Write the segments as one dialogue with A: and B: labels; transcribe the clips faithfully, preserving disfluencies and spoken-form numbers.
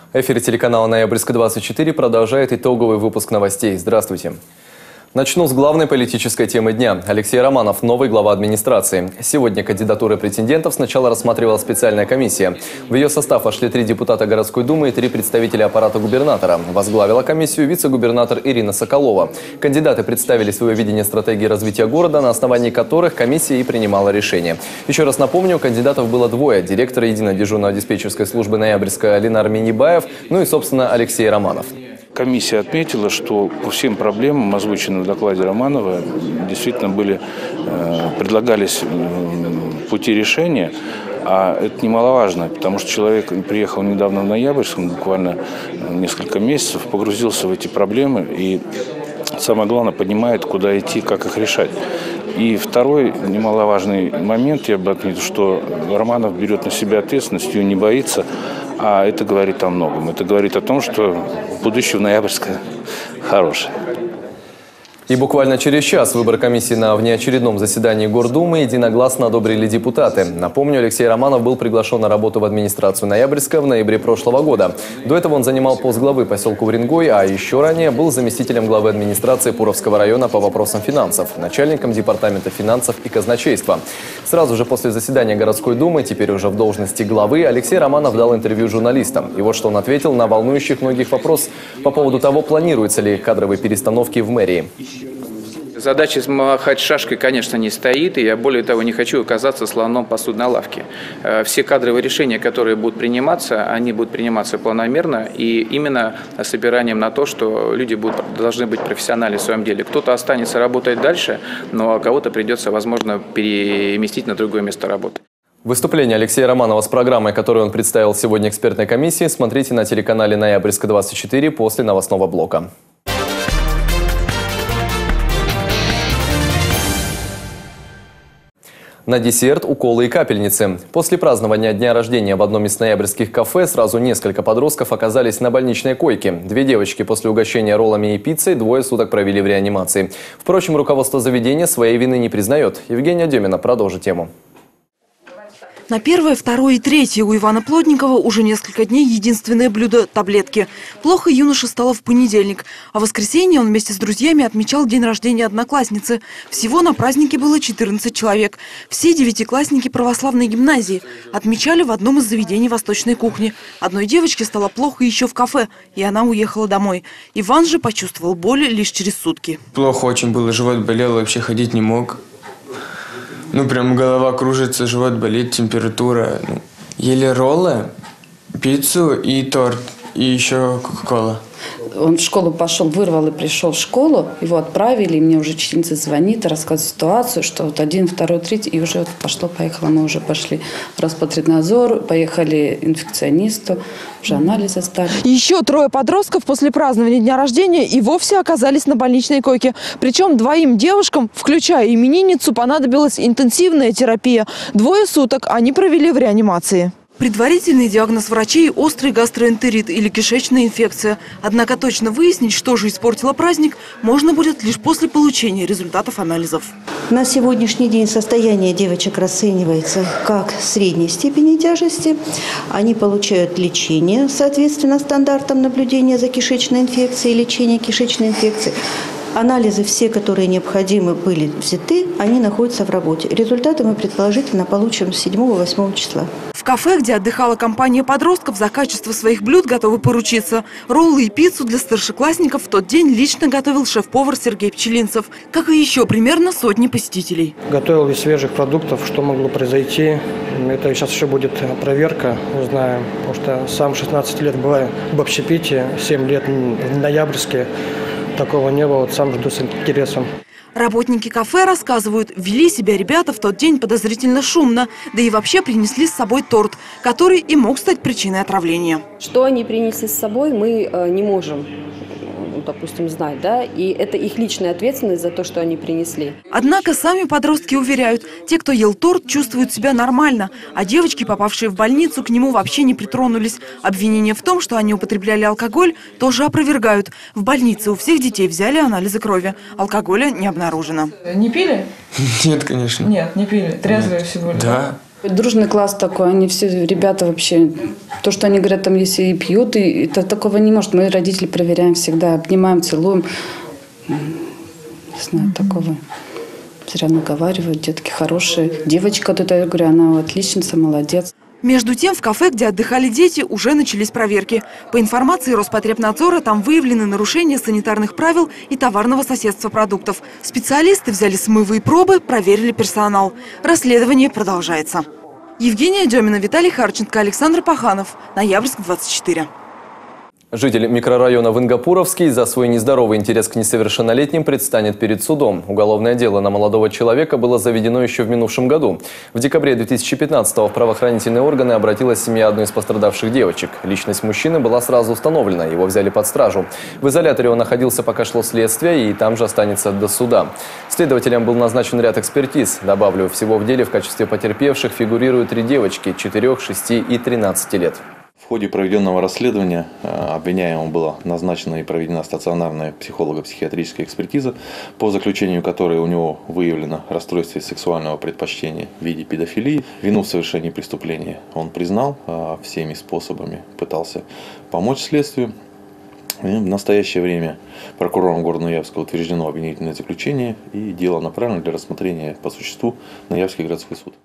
A: В эфире телеканала «Ноябрьск двадцать четыре» продолжает итоговый выпуск новостей. Здравствуйте. Начну с главной политической темы дня. Алексей Романов, новый глава администрации. Сегодня кандидатуры претендентов сначала рассматривала специальная комиссия. В ее состав вошли три депутата городской думы и три представителя аппарата губернатора. Возглавила комиссию вице-губернатор Ирина Соколова. Кандидаты представили свое видение стратегии развития города, на основании которых комиссия и принимала решение. Еще раз напомню, кандидатов было двое. Директор единой дежурно-диспетчерской службы Ноябрьска Ленар Минибаев, ну и, собственно, Алексей Романов.
B: Комиссия отметила, что по всем проблемам, озвученным в докладе Романова, действительно были, э, предлагались пути решения. А это немаловажно, потому что человек приехал недавно в Ноябрьск, буквально несколько месяцев, погрузился в эти проблемы и, самое главное, понимает, куда идти, как их решать. И второй немаловажный момент, я бы отметил, что Романов берет на себя ответственность, ее не боится, а это говорит о многом. Это говорит о том, что будущее в Ноябрьске хорошее.
A: И буквально через час выбор комиссии на внеочередном заседании Гордумы единогласно одобрили депутаты. Напомню, Алексей Романов был приглашен на работу в администрацию Ноябрьска в ноябре прошлого года. До этого он занимал пост главы поселка Уренгой, а еще ранее был заместителем главы администрации Пуровского района по вопросам финансов, начальником департамента финансов и казначейства. Сразу же после заседания городской думы, теперь уже в должности главы, Алексей Романов дал интервью журналистам. И вот что он ответил на волнующих многих вопрос по поводу того, планируются ли кадровые перестановки в мэрии.
C: Задача смахать шашкой, конечно, не стоит, и я, более того, не хочу оказаться слоном посудной лавки. Все кадровые решения, которые будут приниматься, они будут приниматься планомерно и именно с опиранием на то, что люди будут, должны быть профессиональны в своем деле. Кто-то останется работать дальше, но кого-то придется, возможно, переместить на другое место работы.
A: Выступление Алексея Романова с программой, которую он представил сегодня экспертной комиссии, смотрите на телеканале «Ноябрьск двадцать четыре» после новостного блока. На десерт уколы и капельницы. После празднования дня рождения в одном из ноябрьских кафе сразу несколько подростков оказались на больничной койке. Две девочки после угощения роллами и пиццей двое суток провели в реанимации. Впрочем, руководство заведения своей вины не признает. Евгения Демина продолжит тему.
D: На первое, второе и третье у Ивана Плотникова уже несколько дней единственное блюдо – таблетки. Плохо юноше стало в понедельник. А в воскресенье он вместе с друзьями отмечал день рождения одноклассницы. Всего на празднике было четырнадцать человек. Все девятиклассники православной гимназии. Отмечали в одном из заведений восточной кухни. Одной девочке стало плохо еще в кафе, и она уехала домой. Иван же почувствовал боль лишь через сутки.
E: Плохо очень было, живот болел, вообще ходить не мог. Ну, прям голова кружится, живот болит, температура. Ну, ели роллы, пиццу и торт, и еще кока-кола.
F: Он в школу пошел, вырвал и пришел в школу, его отправили, и мне уже учительница звонит и рассказывает ситуацию, что вот один, второй, третий, и уже вот пошло-поехало, мы уже пошли в Роспотребнадзор, поехали инфекционисту, уже анализы стали.
D: Еще трое подростков после празднования дня рождения и вовсе оказались на больничной койке. Причем двоим девушкам, включая именинницу, понадобилась интенсивная терапия. Двое суток они провели в реанимации. Предварительный диагноз врачей – острый гастроэнтерит или кишечная инфекция. Однако точно выяснить, что же испортило праздник, можно будет лишь после получения результатов анализов.
G: На сегодняшний день состояние девочек расценивается как средней степени тяжести. Они получают лечение, соответственно, стандартам наблюдения за кишечной инфекцией, лечения кишечной инфекции. Анализы все, которые необходимы, были взяты, они находятся в работе. Результаты мы предположительно получим седьмого-восьмого числа.
D: В кафе, где отдыхала компания подростков, за качество своих блюд готовы поручиться. Роллы и пиццу для старшеклассников в тот день лично готовил шеф-повар Сергей Пчелинцев, как и еще примерно сотни посетителей.
H: Готовил из свежих продуктов, что могло произойти. Это сейчас еще будет проверка, узнаем. Потому что сам шестнадцать лет бываю в общепите, семь лет в Ноябрьске. Такого не было, вот сам жду с интересом.
D: Работники кафе рассказывают, вели себя ребята в тот день подозрительно шумно, да и вообще принесли с собой торт, который и мог стать причиной отравления.
I: Что они принесли с собой, мы не можем, допустим, знать, да, и это их личная ответственность за то, что они принесли.
D: Однако сами подростки уверяют, те, кто ел торт, чувствуют себя нормально, а девочки, попавшие в больницу, к нему вообще не притронулись. Обвинения в том, что они употребляли алкоголь, тоже опровергают. В больнице у всех детей взяли анализы крови. Алкоголя не обнаружено.
J: Не пили?
E: Нет, конечно.
J: Нет, не пили. Трезвые всего лишь?
E: Да.
F: Дружный класс такой, они все ребята вообще, то, что они говорят, там если и пьют, и это такого не может. Мы, родители, проверяем всегда, обнимаем, целуем. Не знаю, такого. Зря наговаривают, детки хорошие. Девочка, вот это, я говорю, она отличница, молодец.
D: Между тем, в кафе, где отдыхали дети, уже начались проверки. По информации Роспотребнадзора, там выявлены нарушения санитарных правил и товарного соседства продуктов. Специалисты взяли смывы и пробы, проверили персонал. Расследование продолжается. Евгения Демина, Виталий Харченко, Александр Паханов. Ноябрьск, двадцать четыре.
A: Житель микрорайона Вингапуровский за свой нездоровый интерес к несовершеннолетним предстанет перед судом. Уголовное дело на молодого человека было заведено еще в минувшем году. В декабре две тысячи пятнадцатого в правоохранительные органы обратилась семья одной из пострадавших девочек. Личность мужчины была сразу установлена, его взяли под стражу. В изоляторе он находился, пока шло следствие, и там же останется до суда. Следователям был назначен ряд экспертиз. Добавлю, всего в деле в качестве потерпевших фигурируют три девочки – четырёх, шести и тринадцати лет.
J: В ходе проведенного расследования обвиняемому была назначена и проведена стационарная психолого-психиатрическая экспертиза, по заключению которой у него выявлено расстройство сексуального предпочтения в виде педофилии. Вину в совершении преступления он признал, всеми способами пытался помочь следствию. И в настоящее время прокурором города Ноябрьска утверждено обвинительное заключение, и дело направлено для рассмотрения по существу в Ноябрьский городской суд.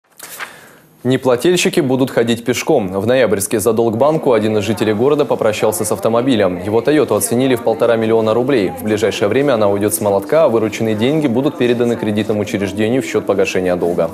A: Неплательщики будут ходить пешком. В Ноябрьске за долг банку один из жителей города попрощался с автомобилем. Его «Тойоту» оценили в полтора миллиона рублей. В ближайшее время она уйдет с молотка, а вырученные деньги будут переданы кредитному учреждению в счет погашения долга.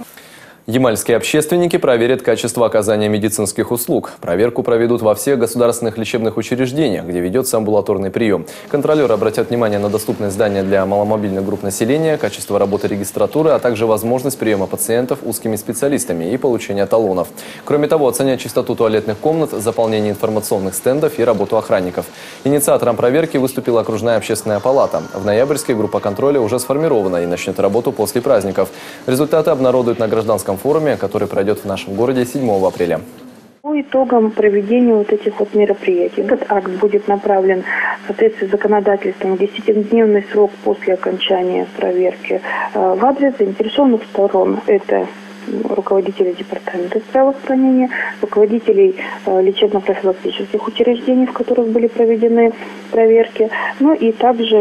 A: Ямальские общественники проверят качество оказания медицинских услуг. Проверку проведут во всех государственных лечебных учреждениях, где ведется амбулаторный прием. Контролеры обратят внимание на доступность здания для маломобильных групп населения, качество работы регистратуры, а также возможность приема пациентов узкими специалистами и получения талонов. Кроме того, оценят чистоту туалетных комнат, заполнение информационных стендов и работу охранников. Инициатором проверки выступила окружная общественная палата. В Ноябрьске группа контроля уже сформирована и начнет работу после праздников. Результаты обнародуют на гражданском форуме, который пройдет в нашем городе седьмого апреля.
K: По итогам проведения вот этих вот мероприятий этот акт будет направлен в соответствии с законодательством в десятидневный срок после окончания проверки в адрес заинтересованных сторон. Это руководителей департамента здравоохранения, руководителей лечебно-профилактических учреждений, в которых были проведены проверки. Ну и также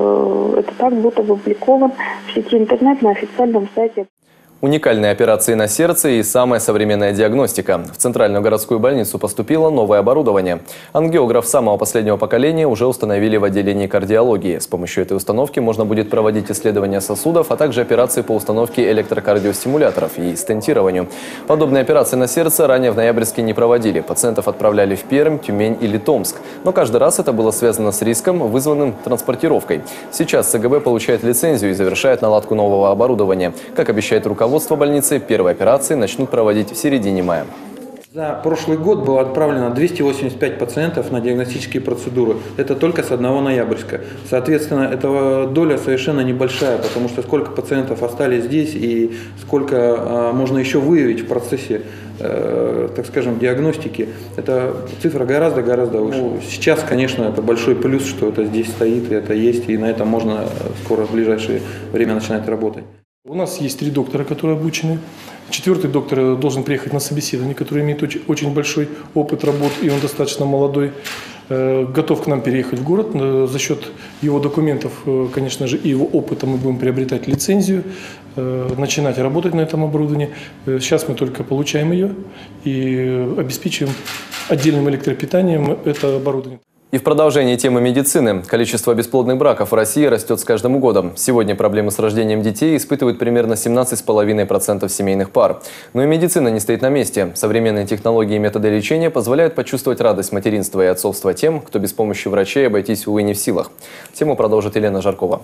K: этот акт будет опубликован в сети интернет на официальном сайте.
A: Уникальные операции на сердце и самая современная диагностика. В Центральную городскую больницу поступило новое оборудование. Ангиограф самого последнего поколения уже установили в отделении кардиологии. С помощью этой установки можно будет проводить исследования сосудов, а также операции по установке электрокардиостимуляторов и стентированию. Подобные операции на сердце ранее в Ноябрьске не проводили. Пациентов отправляли в Пермь, Тюмень или Томск. Но каждый раз это было связано с риском, вызванным транспортировкой. Сейчас ЦГБ получает лицензию и завершает наладку нового оборудования. Как обещает руководство больницы, первые операции начнут проводить в середине мая.
L: За прошлый год было отправлено двести восемьдесят пять пациентов на диагностические процедуры. Это только с одного Ноябрьска. Соответственно, эта доля совершенно небольшая, потому что сколько пациентов остались здесь и сколько а, можно еще выявить в процессе, э, так скажем, диагностики, эта цифра гораздо-гораздо выше. Ну, сейчас, конечно, это большой плюс, что это здесь стоит, и это есть, и на этом можно скоро в ближайшее время начинать работать.
M: У нас есть три доктора, которые обучены. Четвертый доктор должен приехать на собеседование, который имеет очень, очень большой опыт работ, и он достаточно молодой. Э, готов к нам переехать в город. Э, за счет его документов, э, конечно же, и его опыта мы будем приобретать лицензию, э, начинать работать на этом оборудовании. Э, сейчас мы только получаем ее и обеспечиваем отдельным электропитанием это оборудование.
A: И в продолжении темы медицины. Количество бесплодных браков в России растет с каждым годом. Сегодня проблемы с рождением детей испытывают примерно семнадцать целых пять десятых процента семейных пар. Но и медицина не стоит на месте. Современные технологии и методы лечения позволяют почувствовать радость материнства и отцовства тем, кто без помощи врачей обойтись, увы, не в силах. Тему продолжит Елена Жаркова.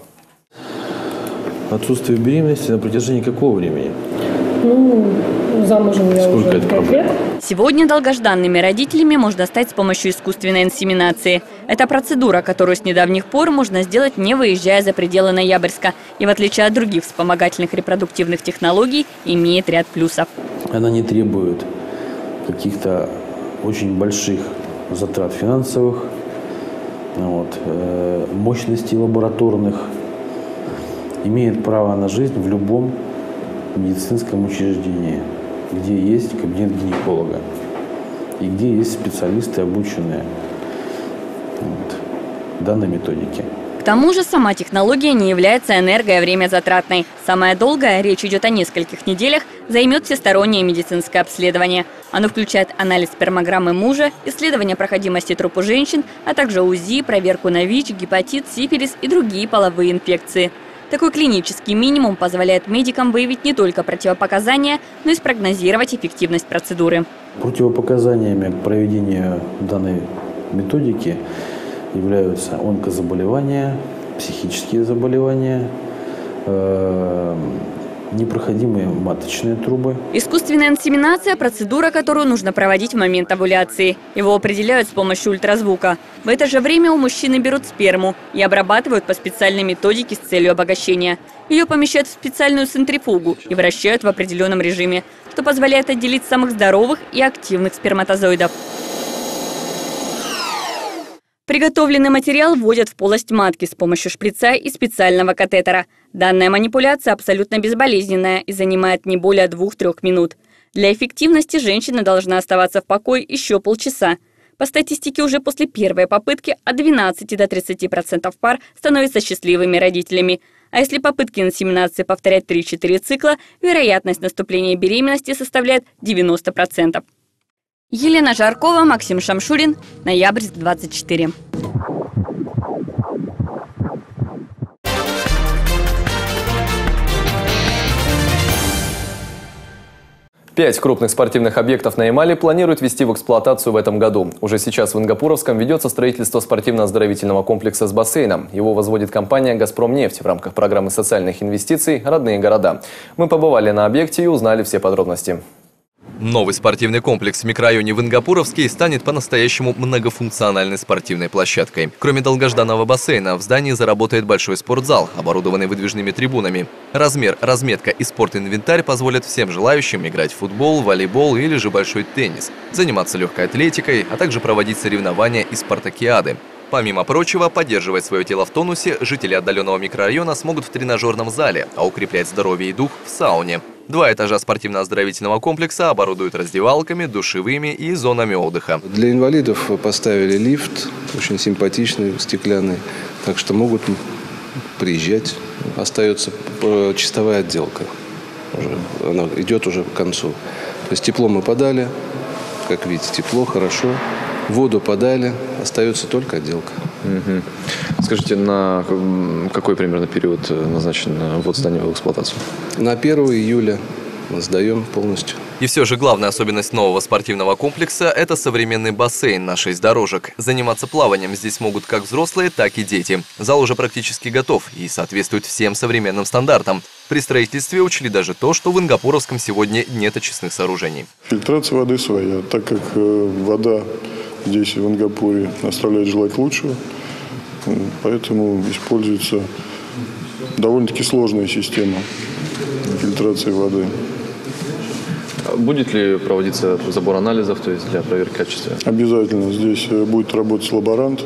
N: Отсутствие беременности на протяжении какого времени?
O: Ну, замужем я
N: Сколько
O: уже
N: это
O: пять лет.
P: Сегодня долгожданными родителями можно стать с помощью искусственной инсеминации. Это процедура, которую с недавних пор можно сделать, не выезжая за пределы Ноябрьска. И в отличие от других вспомогательных репродуктивных технологий, имеет ряд плюсов.
N: Она не требует каких-то очень больших затрат финансовых, вот, э, мощностей лабораторных. Имеет право на жизнь в любом медицинском учреждении. где есть кабинет гинеколога и где есть специалисты, обученные вот, данной методике.
P: К тому же сама технология не является энерго- и времязатратной. Самое долгое, речь идет о нескольких неделях, займет всестороннее медицинское обследование. Оно включает анализ спермограммы мужа, исследование проходимости трупа женщин, а также УЗИ, проверку на ВИЧ, гепатит, сифилис и другие половые инфекции. Такой клинический минимум позволяет медикам выявить не только противопоказания, но и спрогнозировать эффективность процедуры.
N: Противопоказаниями к проведению данной методики являются онкозаболевания, психические заболевания, э, непроходимые маточные трубы.
P: Искусственная инсеминация – процедура, которую нужно проводить в момент овуляции. Его определяют с помощью ультразвука. В это же время у мужчины берут сперму и обрабатывают по специальной методике с целью обогащения. Ее помещают в специальную центрифугу и вращают в определенном режиме, что позволяет отделить самых здоровых и активных сперматозоидов. Приготовленный материал вводят в полость матки с помощью шприца и специального катетера. Данная манипуляция абсолютно безболезненная и занимает не более двух-трех минут. Для эффективности женщина должна оставаться в покое еще полчаса. По статистике, уже после первой попытки от двенадцати до тридцати процентов пар становятся счастливыми родителями. А если попытки инсеминации повторять три-четыре цикла, вероятность наступления беременности составляет девяносто процентов. Елена Жаркова, Максим Шамшурин, Ноябрьск, двадцать четыре.
A: Пять крупных спортивных объектов на Ямале планируют ввести в эксплуатацию в этом году. Уже сейчас в Ингапуровском ведется строительство спортивно-оздоровительного комплекса с бассейном. Его возводит компания «Газпромнефть» в рамках программы социальных инвестиций «Родные города». Мы побывали на объекте и узнали все подробности.
Q: Новый спортивный комплекс в микрорайоне Ингапуровский станет по-настоящему многофункциональной спортивной площадкой. Кроме долгожданного бассейна, в здании заработает большой спортзал, оборудованный выдвижными трибунами. Размер, разметка и спортинвентарь позволят всем желающим играть в футбол, волейбол или же большой теннис, заниматься легкой атлетикой, а также проводить соревнования и спартакиады. Помимо прочего, поддерживать свое тело в тонусе, жители отдаленного микрорайона смогут в тренажерном зале, а укреплять здоровье и дух в сауне. Два этажа спортивно-оздоровительного комплекса оборудуют раздевалками, душевыми и зонами отдыха.
R: Для инвалидов поставили лифт, очень симпатичный, стеклянный, так что могут приезжать. Остается чистовая отделка, уже, она идет уже к концу. То есть тепло мы подали, как видите, тепло, хорошо. Воду подали, остается только отделка.
A: Угу. Скажите, на какой примерно период назначен ввод здания в эксплуатацию?
R: На первое июля мы сдаем полностью.
Q: И все же главная особенность нового спортивного комплекса – это современный бассейн на шесть дорожек. Заниматься плаванием здесь могут как взрослые, так и дети. Зал уже практически готов и соответствует всем современным стандартам. При строительстве учли даже то, что в Ингапуровском сегодня нет очистных сооружений.
S: Фильтрация воды своя, так как вода здесь в Ингапуре оставляет желать лучшего, поэтому используется довольно-таки сложная система фильтрации воды.
A: Будет ли проводиться забор анализов, то есть для проверки качества?
S: Обязательно. Здесь будет работать лаборант,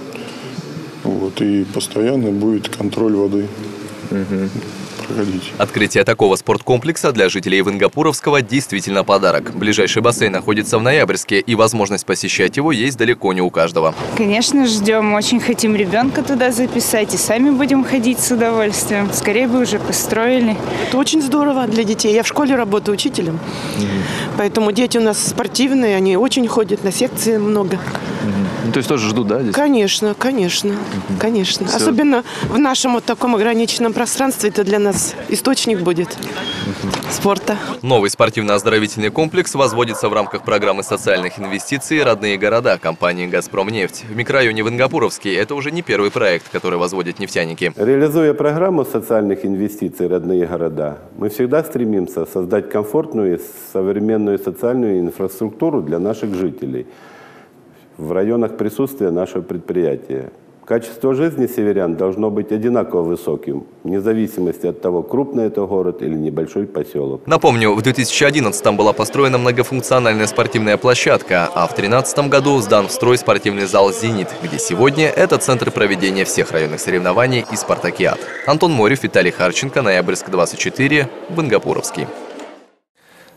S: вот, и постоянно будет контроль воды.
A: Угу.
S: Проходить.
Q: Открытие такого спорткомплекса для жителей Ингапуровского действительно подарок. Ближайший бассейн находится в Ноябрьске, и возможность посещать его есть далеко не у каждого.
T: Конечно, ждем. Очень хотим ребенка туда записать, и сами будем ходить с удовольствием. Скорее бы уже построили.
U: Это очень здорово для детей. Я в школе работаю учителем, mm-hmm. поэтому дети у нас спортивные, они очень ходят, на секции много.
A: Mm-hmm. То есть тоже ждут, да, здесь?
U: Конечно, конечно, mm-hmm. конечно.
A: Все.
U: Особенно в нашем вот таком ограниченном пространстве, это для нас источник будет mm-hmm. спорта.
Q: Новый спортивно-оздоровительный комплекс возводится в рамках программы социальных инвестиций «Родные города» компании «Газпромнефть». В микрорайоне Ингапуровский это уже не первый проект, который возводят нефтяники.
V: Реализуя программу социальных инвестиций «Родные города», мы всегда стремимся создать комфортную и современную социальную инфраструктуру для наших жителей в районах присутствия нашего предприятия. Качество жизни северян должно быть одинаково высоким, вне зависимости от того, крупный это город или небольшой поселок.
Q: Напомню, в две тысячи одиннадцатом была построена многофункциональная спортивная площадка, а в две тысячи тринадцатом году сдан в строй спортивный зал «Зенит», где сегодня это центр проведения всех районных соревнований и спартакиад. Антон Морев, Виталий Харченко, Ноябрьск, двадцать четыре, Ингапуровский.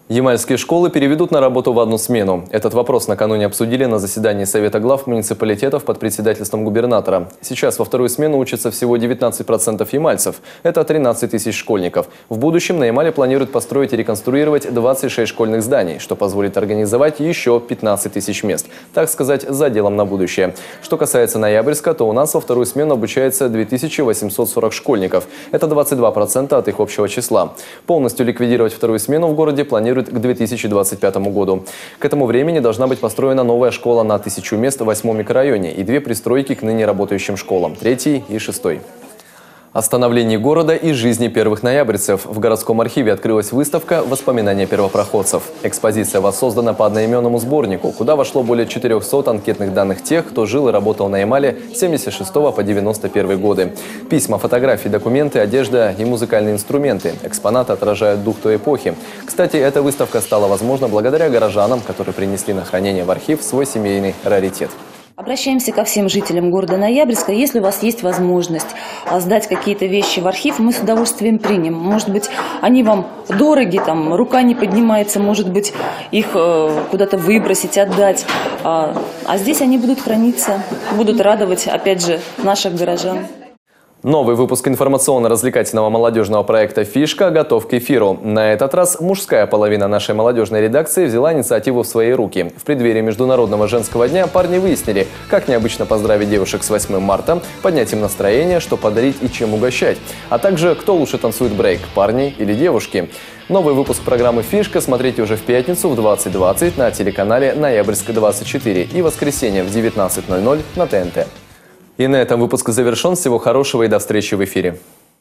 A: Ямальские школы переведут на работу в одну смену. Этот вопрос накануне обсудили на заседании Совета глав муниципалитетов под председательством губернатора. Сейчас во вторую смену учатся всего девятнадцать процентов ямальцев. Это тринадцать тысяч школьников. В будущем на Ямале планируют построить и реконструировать двадцать шесть школьных зданий, что позволит организовать еще пятнадцать тысяч мест. Так сказать, заделом на будущее. Что касается Ноябрьска, то у нас во вторую смену обучается две тысячи восемьсот сорок школьников. Это двадцать два процента от их общего числа. Полностью ликвидировать вторую смену в городе планируют к две тысячи двадцать пятому году. К этому времени должна быть построена новая школа на тысячу мест в восьмом микрорайоне и две пристройки к ныне работающим школам, третий и шестой. О становлении города и жизни первых ноябрьцев. В городском архиве открылась выставка «Воспоминания первопроходцев». Экспозиция воссоздана по одноименному сборнику, куда вошло более четырёхсот анкетных данных тех, кто жил и работал на Ямале с семьдесят шестого по девяносто первый годы. Письма, фотографии, документы, одежда и музыкальные инструменты. Экспонаты отражают дух той эпохи. Кстати, эта выставка стала возможна благодаря горожанам, которые принесли на хранение в архив свой семейный раритет.
B: Обращаемся ко всем жителям города Ноябрьска. Если у вас есть возможность сдать какие-то вещи в архив, мы с удовольствием примем. Может быть, они вам дороги, там, рука не поднимается, может быть, их э, куда-то выбросить, отдать. А, а здесь они будут храниться, будут радовать, опять же, наших горожан.
A: Новый выпуск информационно-развлекательного молодежного проекта «Фишка» готов к эфиру. На этот раз мужская половина нашей молодежной редакции взяла инициативу в свои руки. В преддверии Международного женского дня парни выяснили, как необычно поздравить девушек с восьмым марта, поднять им настроение, что подарить и чем угощать. А также, кто лучше танцует брейк – парни или девушки. Новый выпуск программы «Фишка» смотрите уже в пятницу в двадцать двадцать на телеканале «Ноябрьск двадцать четыре» и в воскресенье в девятнадцать ноль ноль на Т Н Т. И на этом выпуск завершен. Всего хорошего и до встречи в эфире.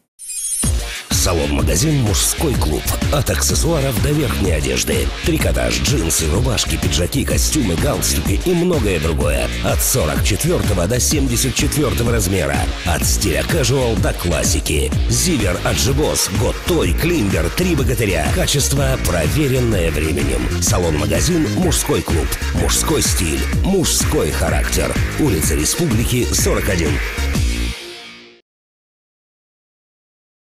C: Салон-магазин «Мужской клуб». От аксессуаров до верхней одежды. Трикотаж, джинсы, рубашки, пиджаки, костюмы, галстуки и многое другое. От сорок четвёртого до семьдесят четвёртого размера. От стиля casual до классики. Зивер, Аджибос, Готтой, Клингер, Три богатыря. Качество, проверенное временем. Салон-магазин «Мужской клуб». Мужской стиль, мужской характер. Улица Республики, сорок один.